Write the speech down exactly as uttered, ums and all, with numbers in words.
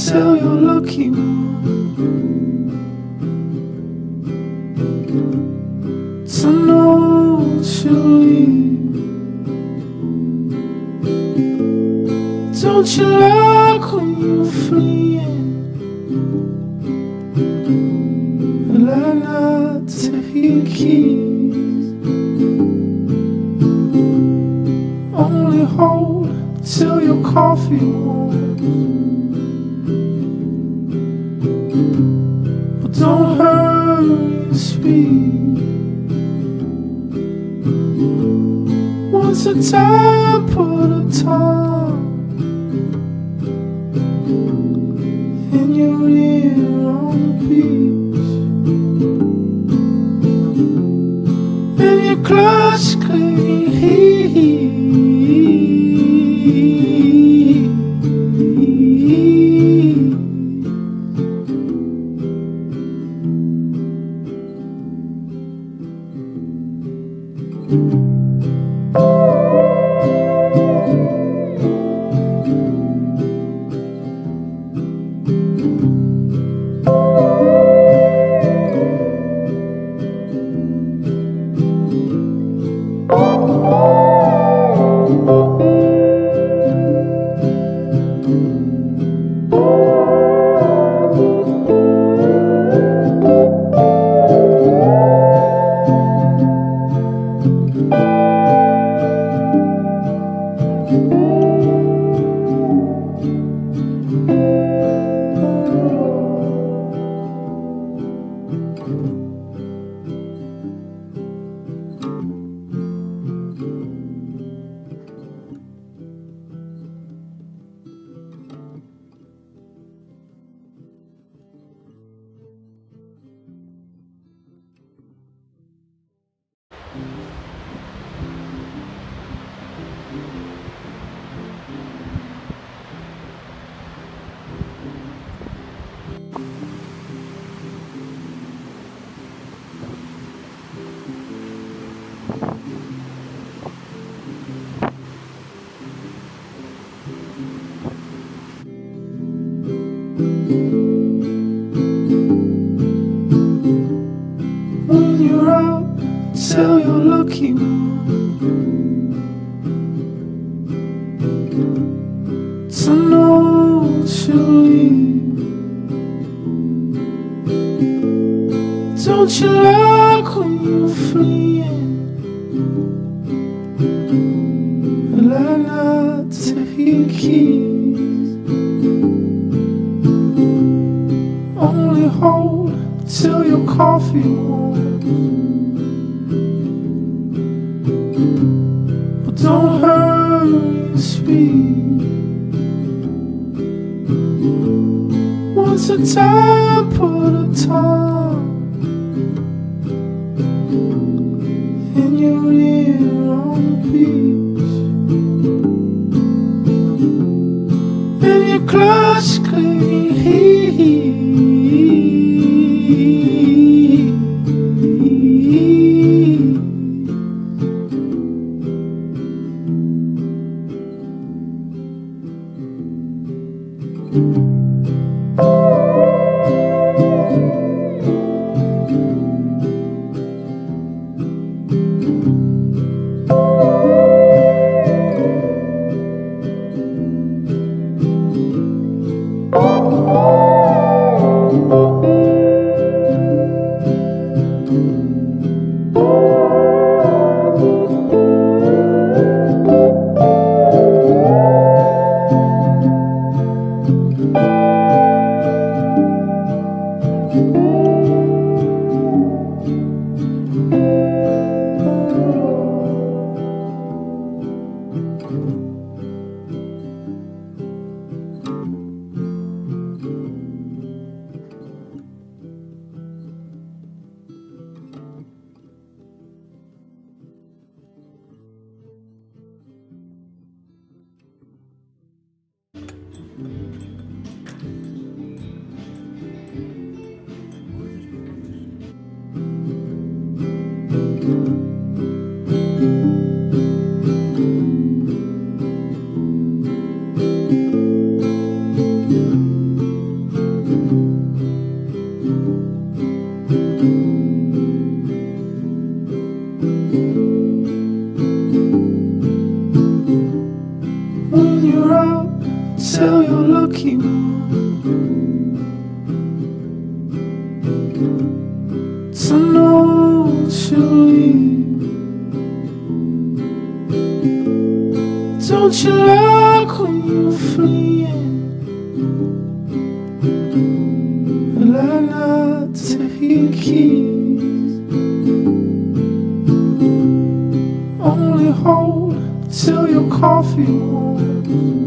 tell you're lucky one to know to leave. Don't you like when you're fleeing? I like not to hear keys. Only hold till your coffee warms, but don't hurry your speed. Once a time, put a time in your ear on the beach, and your clutch clean heat. When you're out, tell you're lucky one to know to leave. Don't you like when you're fleeing? I like not to hear keys. Only hold till your coffee warms, but don't hurry your speed. Once a time, put a time in your ear on the beach, and your clutch clean heat. me in, and learn not to hear keys. Only hold till your coffee warms.